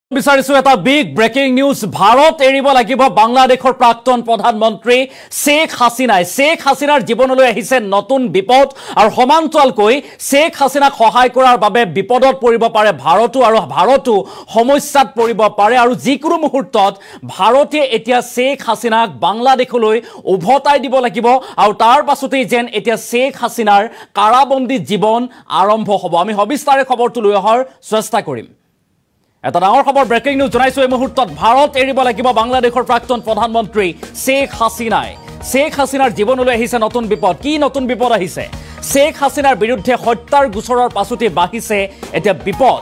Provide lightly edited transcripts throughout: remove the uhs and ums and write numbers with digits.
বিচাৰিছো এটা big breaking news Bharat এৰিব লাগিব বাংলাদেশৰ প্ৰাক্তন প্ৰধানমন্ত্ৰী শেখ হাছিনাৰ জীৱনলৈ আহিছে নতুন বিপদ আৰু সমান্তৰালকৈ শেখ হাছিনাক সহায় কৰাৰ বাবে বিপদত পৰিব পাৰে ভাৰতো আৰু ভাৰতো সমস্যাত পৰিব পাৰে আৰু যিকোনো মুহূৰ্তত ভাৰতে এতিয়া শেখ হাছিনাক বাংলাদেশলৈ উভতাই দিব লাগিব আৰু তাৰ পাছতেই যেন এতিয়া শেখ হাছিনাৰ কাৰাবন্দী জীৱন আৰম্ভ হ'ব আমি সবিস্তাৰে খবৰটো লৈ অহাৰ চেষ্টা কৰিম এটা ডাঙৰ খবৰ ব্ৰেকিং নিউজ জনাইছো এই মুহূৰ্তত ভাৰত এৰিব লাগিব বাংলাদেশৰ প্ৰাক্তন প্ৰধানমন্ত্ৰী শেখ হাছিনাৰ জীৱনলৈ আহিছে নতুন বিপদ কি নতুন বিপদ আহিছে শেখ হাছিনাৰ বিৰুদ্ধে হত্যাৰ গোচৰৰ পাছতে বাঢ়িছে এটা বিপদ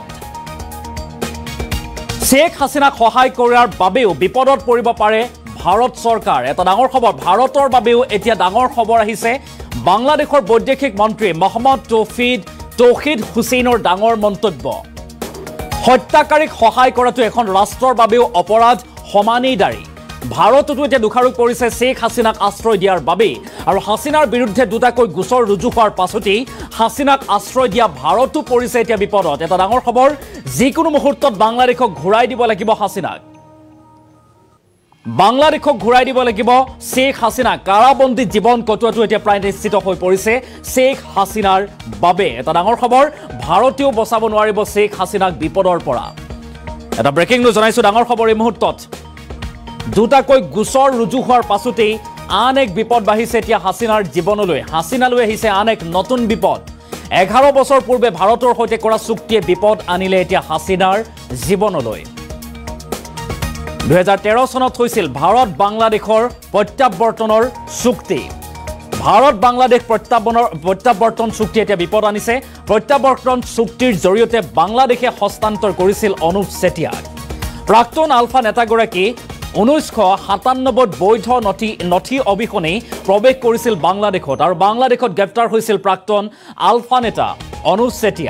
শেখ হাছিনাক সহায় কৰাৰ বাবেও বিপদত পৰিব পাৰে ভাৰত চৰকাৰ এটা ডাঙৰ খবৰ ভাৰতৰ বাবেও এতিয়া ডাঙৰ খবৰ আহিছে বাংলাদেশৰ বৈদেশিক মন্ত্ৰী মহম্মদ তৌহিদ হুছেইনৰ ডাঙৰ মন্তব্য হত্যাকাৰীক সহায় কৰাটো এখন ৰাষ্ট্ৰৰ বাবেও অপৰাধ সমানেই দায়ী ভাৰততো এতিয়া দুখাৰোপ কৰিছে শেখ হাছিনাক আশ্ৰয় দিয়াৰ বাবে আৰু হাছিনাৰ বিৰুদ্ধে দুটাকৈ গোচৰ ৰুজু হোৱাৰ পাছতেই হাছিনাক আশ্ৰয় দিয়া ভাৰতো পৰিছে এতিয়া বিপদত এটা ডাঙৰ খবৰ যিকোনো মুহূৰ্তত বাংলাদেশক ঘূৰাই দিব লাগিব হাছিনাক শেখ হাছিনা কাৰাবন্দী জীৱন কটোৱাটো এতিয়া প্ৰায় নিশ্চিত হৈ পৰিছে শেখ হাছিনাৰ বাবে এটা ডাঙৰ খবৰ ভাৰতেও বচাব নোৱাৰিব শেখ হাছিনাক বিপদৰ পৰা এটা ব্ৰেকিং নিউজ জনাইছো ডাঙৰ খবৰ এই মুহূৰ্তত দুটাকৈ গোচৰ ৰুজু হোৱাৰ পাছতেই আন এক বিপদ বাঢ়িছে এতিয়া হাছিনাৰ জীৱনলৈ হাছিনালৈ আহিছে আন এক নতুন বিপদ 11 বছৰ পূৰ্বে ভাৰতৰ সৈতে কৰা চুক্তিয়ে বিপদ আনিলে এতিয়া হাছিনাৰ জীৱনলৈ 2013 চনত হৈছিল ভাৰত বাংলাদেশৰ প্ৰত্যাৱৰ্তনৰ চুক্তি ভাৰত বাংলাদেশ প্ৰত্যাৱৰ্তন চুক্তি এতিয়া বিপদ আনিছে প্ৰত্যাৱৰ্তন চুক্তিৰ জৰিয়তে বাংলাদেশে হস্তান্তৰ কৰিছিল অনুপ চেতিয়াক প্ৰাক্তন আলফা নেতাগৰাকী 1997 বৈধ নথি অবিহনে প্ৰৱেশ কৰিছিল বাংলাদেশত আৰু বাংলাদেশত গ্ৰেপ্তাৰ হৈছিল প্ৰাক্তন আলফা নেতা অনুপ চেতিয়া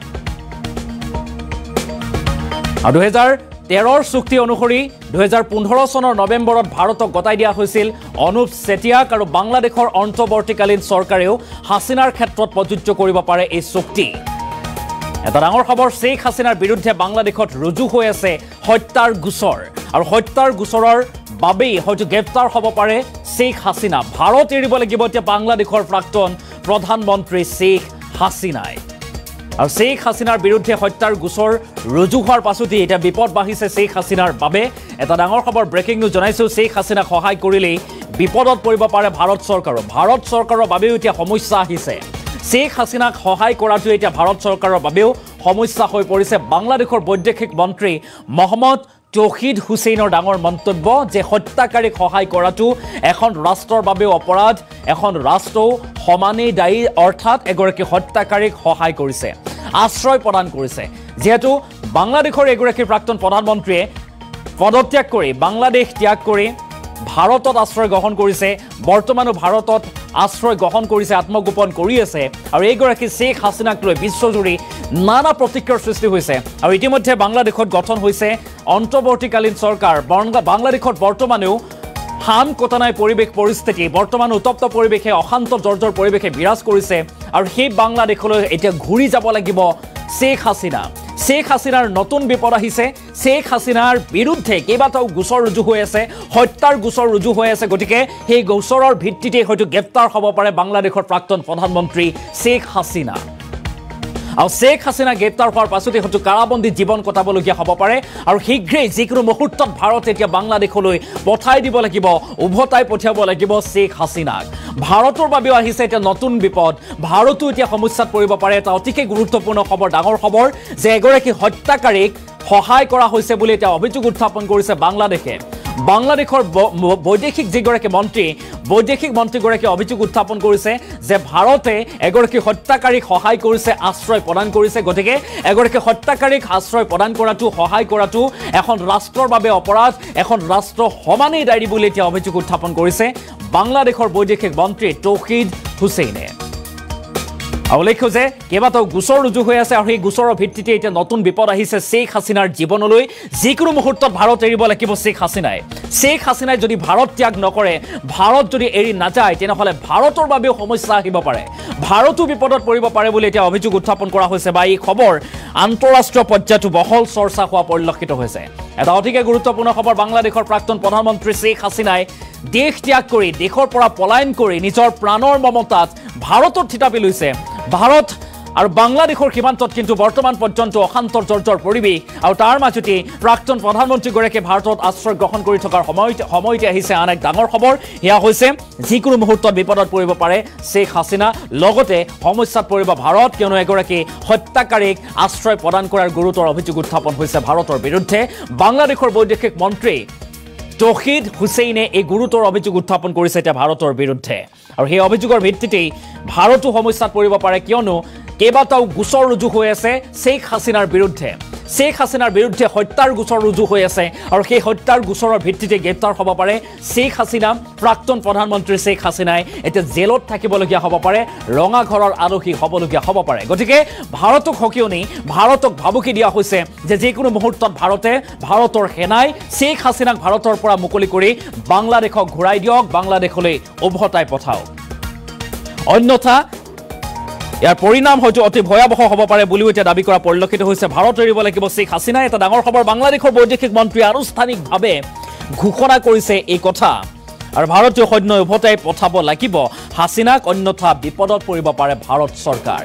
আৰু 2013 চুক্তি অনুসৰি 2015 চনৰ নৱেম্বৰত ভাৰতক গতাই দিয়া হৈছিল অনুপ চেতিয়াক আৰু বাংলাদেশৰ অন্তৱৰ্তীকালীন চৰকাৰেও হাছিনাৰ ক্ষেত্ৰত প্ৰযোজ্য কৰিব পাৰে এই চুক্তি এটা ডাঙৰ খবৰ শেখ হাছিনাৰ বিৰুদ্ধে বাংলাদেশত ৰুজু হৈ আছে হত্যাৰ গোচৰ আৰু হত্যাৰ গোচৰৰ বাবেই হয়তো গ্ৰেপ্তাৰ হ'ব পাৰে শেখ হাছিনা ভাৰত এৰিব লাগিব এতিয়া বাংলাদেশৰ প্ৰাক্তন প্ৰধানমন্ত্ৰী শেখ হাছিনাই আৰু শেখ হাছিনাৰ বিৰুদ্ধে হত্যাৰ গোচৰ ৰুজু হোৱাৰ পাছতে এটা বিপদ বাঢ়িছে শেখ হাছিনাৰ বাবে এটা ডাঙৰ খবৰ ব্ৰেকিং নিউজ জনাইছো শেখ হাছিনাক সহায় কৰিলেই বিপদত পৰিব পাৰে ভাৰত চৰকাৰৰ বাবেও এতিয়া সমস্যা আহিছে শেখ হাছিনাক সহায় কৰাটো এতিয়া ভাৰত চৰকাৰৰ বাবেও সমস্যা হৈ পৰিছে বাংলাদেশৰ বৈদেশিক মন্ত্ৰী মহম্মদ তৌহিদ হুছেইনৰ ডাঙৰ মন্তব্য যে হত্যাকাৰীক সহায় কৰাটো এখন ৰাষ্ট্ৰৰ বাবেও অপৰাধ এখন ৰাষ্ট্ৰও সমানেই দায়ী অৰ্থাৎ এগৰাকী হত্যাকাৰীক সহায় কৰিছে আশ্ৰয় প্ৰদান কৰিছে যেহেতু বাংলাদেশৰ এগৰাকী প্ৰাক্তন প্ৰধানমন্ত্ৰীয়ে পদত্যাগ কৰি বাংলাদেশ ত্যাগ কৰি ভাৰতত আশ্ৰয় গ্ৰহণ কৰিছে বৰ্তমানো ভাৰতত আশ্ৰয় গ্ৰহণ কৰিছে আত্মগোপন কৰি আছে আৰু এইগৰাকী শেখ হাছিনাক লৈ বিশ্বজুৰি নানা প্ৰতিক্ৰিয়াৰ সৃষ্টি হৈছে আৰু ইতিমধ্যে বাংলাদেশত গঠন হৈছে অন্তৱৰ্তীকালীন চৰকাৰ বাংলাদেশত বৰ্তমানেও হাম কটানাই পৰিস্থিতি বৰ্তমান উত্তপ্ত পৰিৱেশে অশান্ত জৰ্জৰ পৰিৱেশে বিৰাজ কৰিছে আৰু সেই বাংলাদেশলৈ এতিয়া ঘূৰি যাব লাগিব শেখ হাছিনাৰ নতুন বিপদ আহিছে শেখ হাছিনাৰ বিৰুদ্ধে কেইবাটাও গোচৰ ৰুজু হৈ আছে হত্যাৰ গোচৰ ৰুজু হৈ আছে গতিকে সেই গোচৰৰ ভিত্তিতে হয়তো গ্ৰেপ্তাৰ হ'ব পাৰে বাংলাদেশৰ প্ৰাক্তন প্ৰধানমন্ত্ৰী শেখ হাছিনা আৰু শেখ হাছিনা গ্ৰেপ্তাৰ হোৱাৰ পাছতে হয়তো কাৰাবন্দী জীৱন কটাবলগীয়া হ'ব পাৰে আৰু শীঘ্ৰেই যিকোনো মুহূৰ্তত ভাৰত এতিয়া বাংলাদেশলৈ উভতাই পঠিয়াব লাগিব শেখ হাছিনাক ভাৰতৰ বাবেও আহিছে এতিয়া নতুন বিপদ ভাৰতো এতিয়া সমস্যাত পৰিব পাৰে এটা অতিকে গুৰুত্বপূৰ্ণ খবৰ ডাঙৰ খবৰ যে এগৰাকী হত্যাকাৰীক সহায় কৰা হৈছে বুলি এতিয়া অভিযোগ উত্থাপন কৰিছে বাংলাদেশৰ বৈদেশিক মন্ত্ৰীগৰাকীয়ে অভিযোগ উত্থাপন কৰিছে যে ভাৰতে এগৰাকী হত্যাকাৰীক সহায় কৰিছে আশ্ৰয় প্ৰদান কৰিছে গতিকে এগৰাকী হত্যাকাৰীক আশ্ৰয় প্ৰদান কৰাটো সহায় কৰাটো এখন ৰাষ্ট্ৰৰ বাবে অপৰাধ এখন ৰাষ্ট্ৰ সমানেই দায়ী বুলি এতিয়া অভিযোগ উত্থাপন কৰিছে বাংলাদেশৰ বৈদেশিক মন্ত্ৰী তৌহিদ হুছেইনে উল্লেখ্য যে কেইবাটাও গোচৰ ৰুজু হৈ আছে আৰু সেই গোচৰৰ ভিত্তিতে এতিয়া নতুন বিপদ আহিছে শেখ হাছিনাৰ জীৱনলৈ যিকোনো মুহূৰ্তত ভাৰত এৰিব লাগিব শেখ হাছিনাই যদি ভাৰত ত্যাগ নকৰে ভাৰত যদি এৰি নাযায় তেনেহলে ভাৰতৰ বাবেও সমস্যা আহিব পাৰে ভাৰতো বিপদত পৰিব পাৰে বুলি এতিয়া অভিযোগ উত্থাপন কৰা হৈছে বা এই খবৰ আন্তঃৰাষ্ট্ৰীয় পৰ্যায়তো বহল চৰ্চা হোৱা পৰিলক্ষিত হৈছে এটা অতিকে গুৰুত্বপূৰ্ণ খবৰ বাংলাদেশৰ প্ৰাক্তন প্ৰধানমন্ত্ৰী শেখ হাছিনাই দেশ ত্যাগ কৰি দেশৰ পৰা পলায়ন কৰি নিজৰ প্ৰাণৰ মমতাত ভাৰতত থিতাপি লৈছে ভাৰত আৰু বাংলাদেশৰ সীমান্তত কিন্তু বৰ্তমান পৰ্যন্ত অশান্ত জৰ্জৰ পৰিৱেশ আৰু তাৰ মাজতে প্ৰাক্তন প্ৰধানমন্ত্ৰীগৰাকীয়ে ভাৰতত আশ্ৰয় গ্ৰহণ কৰি থকাৰ সময়তে আহিছে আন এক ডাঙৰ খবৰ এয়া হৈছে যিকোনো মুহূৰ্তত বিপদত পৰিব পাৰে শেখ হাছিনা লগতে সমস্যাত পৰিব ভাৰত কিয়নো এগৰাকী হত্যাকাৰীক আশ্ৰয় প্ৰদান কৰাৰ গুৰুতৰ অভিযোগ উত্থাপন হৈছে ভাৰতৰ বিৰুদ্ধে বাংলাদেশৰ বৈদেশিক মন্ত্ৰী তৌহিদ হুছেইনে এই গুৰুতৰ অভিযোগ উত্থাপন কৰিছে এতিয়া ভাৰতৰ বিৰুদ্ধে আৰু সেই অভিযোগৰ ভিত্তিতেই ভাৰতো সমস্যাত পৰিব পাৰে কিয়নো কেইবাটাও গোচৰ ৰুজু হৈ আছে শেখ হাছিনাৰ বিৰুদ্ধে হত্যাৰ গোচৰ ৰুজু হৈ আছে আৰু সেই হত্যাৰ গোচৰৰ ভিত্তিতে গ্ৰেপ্তাৰ হ'ব পাৰে শেখ হাছিনা প্ৰাক্তন প্ৰধানমন্ত্ৰী শেখ হাছিনাই এতিয়া জেলত থাকিবলগীয়া হ'ব পাৰে ৰঙা ঘৰৰ আলহী হ'বলগীয়া হ'ব পাৰে গতিকে ভাৰতক হকিয়নি ভাৰতক ভাবুকি দিয়া হৈছে যে যিকোনো মুহূৰ্তত ভাৰতৰ সেনাই শেখ হাছিনাক ভাৰতৰ পৰা মুকলি কৰি বাংলাদেশক ঘূৰাই দিয়ক বাংলাদেশলৈ উভতাই পঠাওক অন্যথা ইয়াৰ পৰিণাম হয়তো অতি ভয়াবহ হ'ব পাৰে বুলিও এতিয়া দাবী কৰা পৰিলক্ষিত হৈছে ভাৰত এৰিব লাগিব শেখ হাছিনাই এটা ডাঙৰ খবৰ বাংলাদেশৰ বৈদেশিক মন্ত্ৰী আনুষ্ঠানিকভাৱে ঘোষণা কৰিছে এই কথা আৰু ভাৰতীয় সৈন্য উভতাই পঠাব লাগিব হাছিনাক অন্যথা বিপদত পৰিব পাৰে ভাৰত চৰকাৰ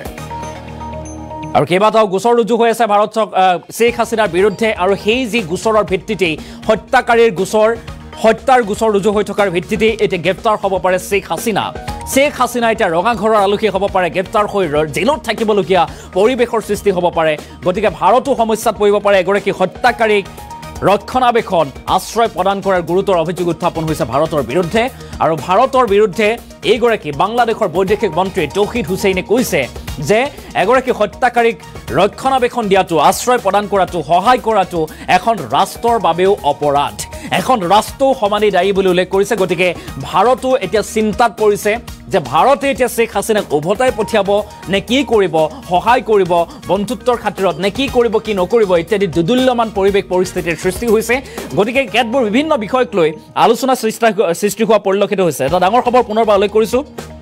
আৰু কেইবাটাও গোচৰ ৰুজু হৈ আছে শেখ হাছিনাৰ বিৰুদ্ধে আৰু সেই যি গোচৰৰ ভিত্তিতেই হত্যাৰ গোচৰ ৰুজু হৈ থকাৰ ভিত্তিতেই এতিয়া গ্ৰেপ্তাৰ হ'ব পাৰে শেখ হাছিনা এতিয়া ৰঙা ঘৰৰ আলহী হ'ব পাৰে গ্ৰেপ্তাৰ হৈ জেলত থাকিবলগীয়া পৰিৱেশৰ সৃষ্টি হ'ব পাৰে গতিকে ভাৰতো সমস্যাত পৰিব পাৰে এগৰাকী হত্যাকাৰীক ৰক্ষণাবেক্ষণ আশ্ৰয় প্ৰদান কৰাৰ গুৰুতৰ অভিযোগ উত্থাপন হৈছে ভাৰতৰ বিৰুদ্ধে আৰু ভাৰতৰ বিৰুদ্ধে এইগৰাকী বাংলাদেশৰ বৈদেশিক মন্ত্ৰী তৌহিদ হুছেইনে কৈছে যে এগৰাকী হত্যাকাৰীক ৰক্ষণাবেক্ষণ দিয়াটো আশ্ৰয় প্ৰদান কৰাটো সহায় কৰাটো এখন ৰাষ্ট্ৰৰ বাবেও অপৰাধ এখন ৰাষ্ট্ৰ সমানেই দায়ী বুলি উল্লেখ কৰিছে গতিকে ভাৰতো এতিয়া চিন্তাত পৰিছে যে ভাৰতে এতিয়া শেখ হাছিনাক উভতাই পঠিয়াব নে কি কৰিব সহায় কৰিব বন্ধুত্বৰ খাতিৰত নে কি কৰিব কি নকৰিব ইত্যাদি দুদুল্যমান পৰিস্থিতিৰ সৃষ্টি হৈছে গতিকে কেতবোৰ বিভিন্ন বিষয়ক লৈ আলোচনা সৃষ্টি হোৱা পৰিলক্ষিত হৈছে এটা ডাঙৰ খবৰ পুনৰবাৰ উল্লেখ কৰিছোঁ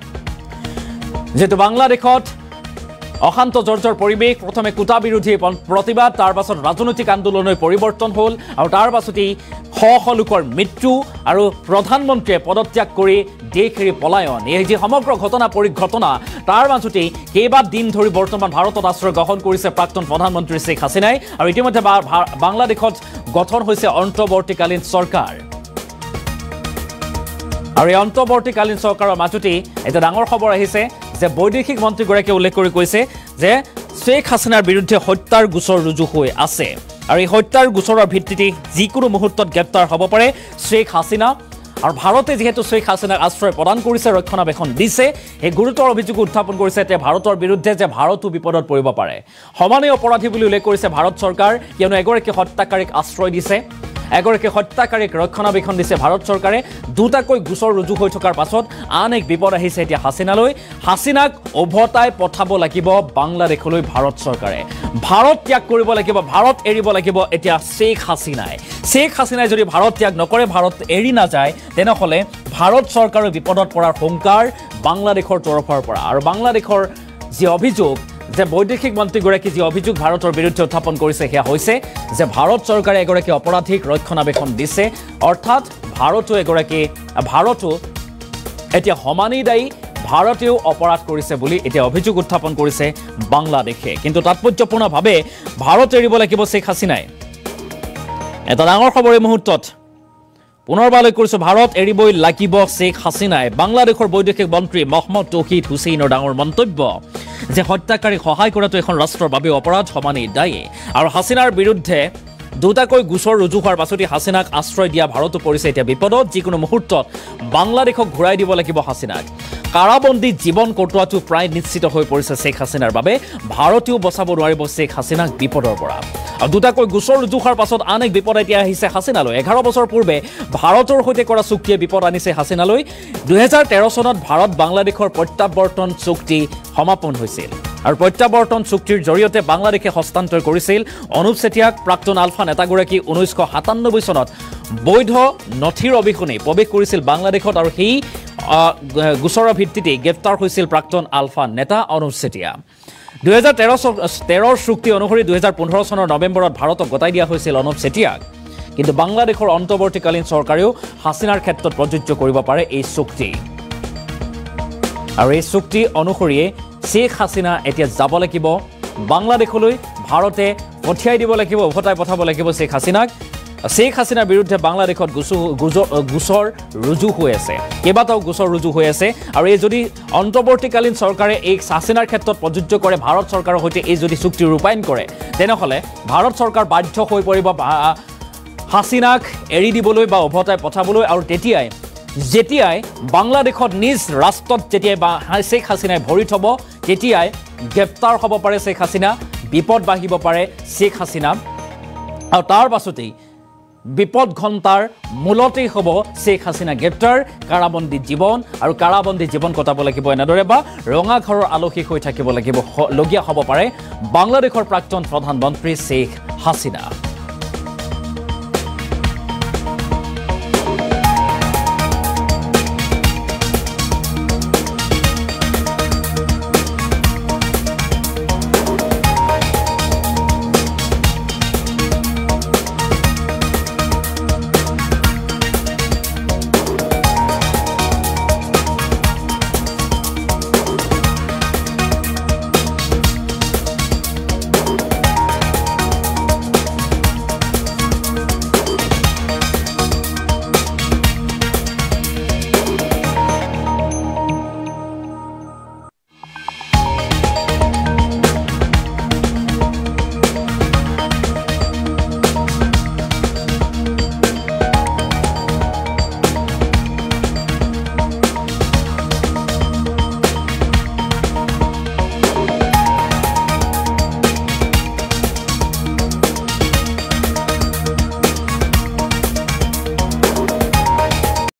যেহেতু বাংলাদেশত অশান্ত জৰ্জৰ পৰিৱেশ প্ৰথমে কুটা বিৰোধী প্ৰতিবাদ তাৰ পাছত ৰাজনৈতিক আন্দোলনলৈ পৰিৱৰ্তন হ'ল আৰু তাৰ পাছতেই শ লোকৰ মৃত্যু আৰু প্ৰধানমন্ত্ৰীয়ে পদত্যাগ কৰি দেশ এৰি পলায়ন এই যি সমগ্ৰ ঘটনা তাৰ মাজতেই কেইবাদিন ধৰি বৰ্তমান ভাৰতত আশ্ৰয় গ্ৰহণ কৰিছে প্ৰাক্তন প্ৰধানমন্ত্ৰী শেখ হাছিনাই আৰু ইতিমধ্যে বাংলাদেশত গঠন হৈছে অন্তৱৰ্তীকালীন চৰকাৰ আৰু এই অন্তৱৰ্তীকালীন চৰকাৰৰ মাজতেই এটা ডাঙৰ খবৰ আহিছে যে বৈদেশিক মন্ত্ৰীগৰাকীয়ে উল্লেখ কৰি কৈছে যে শেখ হাছিনাৰ বিৰুদ্ধে হত্যাৰ গোচৰ ৰুজু হৈ আছে আৰু এই হত্যাৰ গোচৰৰ ভিত্তিতে যিকোনো মুহূৰ্তত গ্ৰেপ্তাৰ হ'ব পাৰে শেখ হাছিনা আৰু ভাৰতে যেহেতু শেখ হাছিনাক আশ্ৰয় প্ৰদান কৰিছে ৰক্ষণাবেক্ষণ দিছে এই গুৰুতৰ অভিযোগ উত্থাপন কৰিছে এতিয়া ভাৰতৰ বিৰুদ্ধে যে ভাৰতো বিপদত পৰিব পাৰে সমানেই অপৰাধী বুলি উল্লেখ কৰিছে ভাৰত চৰকাৰ কিয়নো এগৰাকী হত্যাকাৰীক আশ্ৰয় দিছে এগৰাকী হত্যাকাৰীক ৰক্ষণাবেক্ষণ দিছে ভাৰত চৰকাৰে দুটাকৈ গোচৰ ৰুজু হৈ থকাৰ পাছত আন এক বিপদ আহিছে এতিয়া হাছিনাক উভতাই পঠাব লাগিব বাংলাদেশলৈ ভাৰত চৰকাৰে ভাৰত ত্যাগ কৰিব লাগিব ভাৰত এৰিব লাগিব এতিয়া শেখ হাছিনাই যদি ভাৰত ত্যাগ নকৰে ভাৰত এৰি নাযায় তেনেহলে ভাৰত চৰকাৰৰ বিপদত পৰাৰ শংকাৰ বাংলাদেশৰ তৰফৰ পৰা আৰু বাংলাদেশৰ যি অভিযোগ যে বৈদেশিক মন্ত্ৰীগৰাকী যি অভিযোগ ভাৰতৰ বিৰুদ্ধে উত্থাপন কৰিছে সেয়া হৈছে যে ভাৰত চৰকাৰে এগৰাকী অপৰাধীক ৰক্ষণাবেক্ষণ দিছে অৰ্থাৎ ভাৰতো এতিয়া সমানেই দায়ী ভাৰতেও অপৰাধ কৰিছে বুলি এতিয়া অভিযোগ উত্থাপন কৰিছে বাংলাদেশে কিন্তু তাৎপৰ্যপূৰ্ণভাৱে ভাৰত এৰিব লাগিব শেখ হাছিনাই এটা ডাঙৰ খবৰ এই মুহূৰ্তত পুনৰবাৰ কৰিছো ভাৰত এৰিবই লাগিব শেখ হাছিনাই বাংলাদেশৰ বৈদেশিক মন্ত্ৰী মহম্মদ তৌহিদ হুছেইনৰ ডাঙৰ মন্তব্য যে হত্যাকাৰীক সহায় কৰাটো এখন ৰাষ্ট্ৰৰ বাবে অপৰাধ সমানেই দায়ী আৰু হাছিনাৰ বিৰুদ্ধে দুটাকৈ গোচৰ ৰুজু হোৱাৰ পাছতে হাছিনাক আশ্ৰয় দিয়া ভাৰতো পৰিছে এতিয়া বিপদত যিকোনো মুহূৰ্তত বাংলাদেশক ঘূৰাই দিব লাগিব হাছিনাক কাৰাবন্দী জীৱন কটোৱাটো প্ৰায় নিশ্চিত হৈ পৰিছে শেখ হাছিনাৰ বাবে ভাৰতেও বচাব নোৱাৰিব শেখ হাছিনাক বিপদৰ পৰা আৰু দুটাকৈ গোচৰ ৰুজু হোৱাৰ পাছত আন এক বিপদ এতিয়া আহিছে হাছিনালৈ 11 বছৰ পূৰ্বে ভাৰতৰ সৈতে কৰা চুক্তিয়ে বিপদ আনিছে হাছিনালৈ 2013 চনত ভাৰত বাংলাদেশৰ প্ৰত্যাৱৰ্তন চুক্তি সমাপন হৈছিল আৰু প্ৰত্যাৱৰ্তন চুক্তিৰ জৰিয়তে বাংলাদেশে হস্তান্তৰ কৰিছিল অনুপ চেতিয়াক প্ৰাক্তন আলফা নেতাগৰাকী 1997 চনত বৈধ নথিৰ অবিহনে প্ৰৱেশ কৰিছিল বাংলাদেশত আৰু সেই গোচৰৰ ভিত্তিতে গ্ৰেপ্তাৰ হৈছিল প্ৰাক্তন আলফা নেতা অনুপ চেতিয়া 2013 চুক্তি অনুসৰি 2015 চনৰ নৱেম্বৰত ভাৰতক গতাই দিয়া হৈছিল অনুপ চেতিয়াক কিন্তু বাংলাদেশৰ অন্তৰ্বৰ্তীকালীন চৰকাৰেও হাসিনাৰ ক্ষেত্ৰত প্ৰযোজ্য কৰিব পাৰে এই চুক্তি আৰু এই চুক্তি অনুসৰিয়ে শেখ হাসিনা এতিয়া যাব লাগিব বাংলাদেশলৈ ভাৰতে পঠিয়াই দিব লাগিব উভতাই পঠাব লাগিব শেখ হাসিনাক শেখ হাসিনাৰ বিৰুদ্ধে বাংলাদেশত গোচৰ ৰুজু হৈ আছে কেইবাটাও গোচৰ ৰুজু হৈ আছে আৰু এই যদি অন্তৰ্বৰ্তীকালীন চৰকাৰে এই হাসিনাৰ ক্ষেত্ৰত প্ৰযোজ্য কৰে ভাৰত চৰকাৰৰ সৈতে এই যদি চুক্তি ৰূপায়ণ কৰে তেনেহলে ভাৰত চৰকাৰ বাধ্য হৈ পৰিব হাসিনাক এৰি দিবলৈ বা উভতাই পঠাবলৈ আৰু যেতিয়াই বাংলাদেশত নিজ ৰাষ্ট্ৰত যেতিয়াই শেখ হাসিনাই ভৰি থব তেতিয়াই গ্ৰেপ্তাৰ হ'ব পাৰে শেখ হাসিনা বিপদ বাঢ়িব পাৰে শেখ হাসিনা আৰু তাৰ পাছতেই বিপদ ঘণ্টাৰ মূলতেই হ'ব শেখ হাসিনা গ্ৰেপ্তাৰ কাৰাবন্দী জীৱন আৰু কাৰাবন্দী জীৱন কটাব লাগিব এনেদৰে বা ৰঙা ঘৰৰ আলহী হৈ থাকিব লগীয়া হ'ব পাৰে বাংলাদেশৰ প্ৰাক্তন প্ৰধানমন্ত্ৰী শেখ হাসিনা